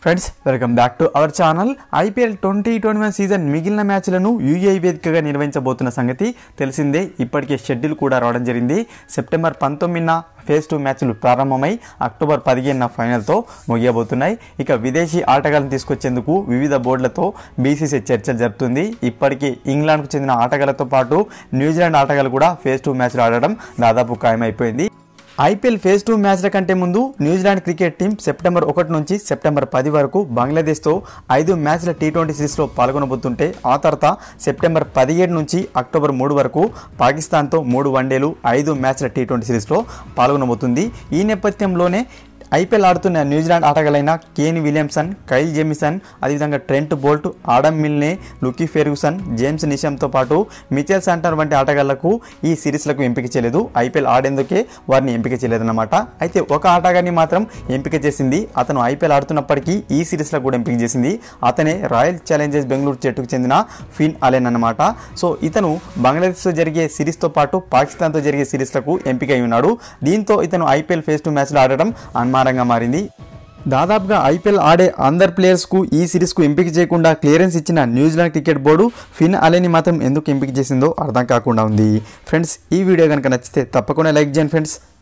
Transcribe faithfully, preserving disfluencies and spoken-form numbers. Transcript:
Friends welcome back to our channel. IPL twenty twenty one season మిగిలిన మ్యాచ్లను UAE వేదికగా నిర్వహించబోతున్న సంగతి తెలిసిందే. ఇప్పటికే షెడ్యూల్ కూడా రావడం జరిగింది. సెప్టెంబర్ పంతొమ్మిదిన ఫేజ్ టూ మ్యాచ్లు ప్రారంభమై అక్టోబర్ పదిహేనున ఫైనల్తో ముగియబోతున్నాయి. ఇక విదేశీ ఆటగాళ్లను తీసుకొచ్చేందుకు వివిధ బోర్డులతో బీసీసీ చర్చలు జరుపుతుంది. ఇప్పటికే ఇంగ్లాండ్కు చెందిన ఆటగాళ్లతో పాటు న్యూజిలాండ్ ఆటగాళ్లు కూడా ఫేజ్ టూ మ్యాచ్లు ఆడడం దాదాపు ఖాయమైపోయింది. ఐపీఎల్ ఫేజ్ టూ మ్యాచ్ల కంటే ముందు న్యూజిలాండ్ క్రికెట్ టీం సెప్టెంబర్ ఒకటి నుంచి సెప్టెంబర్ పది వరకు బంగ్లాదేశ్తో ఐదు మ్యాచ్ల టీ ట్వంటీ సిరీస్లో పాల్గొనబోతుంటే ఆ తర్వాత సెప్టెంబర్ పదిహేడు నుంచి అక్టోబర్ మూడు వరకు పాకిస్తాన్తో మూడు వన్డేలు ఐదు మ్యాచ్ల టీ ట్వంటీ సిరీస్లో పాల్గొనబోతుంది. ఈ నేపథ్యంలోనే ఐపీఎల్ ఆడుతున్న New Zealand ఆటగాళ్లైన Kane Williamson, Kyle Jamieson, అదేవిధంగా Trent Boult, Adam Milne, Lockie Ferguson, James నిషమ్తో పాటు మిచెల్ శాంటనర్ వంటి ఆటగాళ్లకు ఈ సిరీస్లకు ఎంపిక చేయలేదు. ఐపీఎల్ ఆడేందుకే వారిని ఎంపిక చేయలేదన్నమాట. అయితే ఒక ఆటగాడిని మాత్రం ఎంపిక చేసింది. అతను ఐపీఎల్ ఆడుతున్నప్పటికీ ఈ సిరీస్లకు కూడా ఎంపిక చేసింది. అతనే రాయల్ ఛాలెంజర్స్ బెంగళూరు జట్టుకు చెందిన ఫిన్ అలెన్ అన్నమాట. సో ఇతను బంగ్లాదేశ్తో జరిగే సిరీస్తో పాటు పాకిస్తాన్తో జరిగే సిరీస్లకు ఎంపిక అయి ఉన్నాడు. దీంతో ఇతను ఐపీఎల్ ఫేజ్ టూ మ్యాచ్లో ఆడడం అన్మారంగా మారింది. దాదాపుగా ఐపీఎల్ ఆడే అందరు ప్లేయర్స్కు ఈ సిరీస్కు ఎంపిక చేయకుండా క్లియరెన్స్ ఇచ్చిన న్యూజిలాండ్ క్రికెట్ బోర్డు ఫిన్ అలెని మాత్రం ఎందుకు ఎంపిక చేసిందో అర్థం కాకుండా ఉంది. ఫ్రెండ్స్, ఈ వీడియో కనుక నచ్చితే తప్పకుండా లైక్ చేయండి ఫ్రెండ్స్.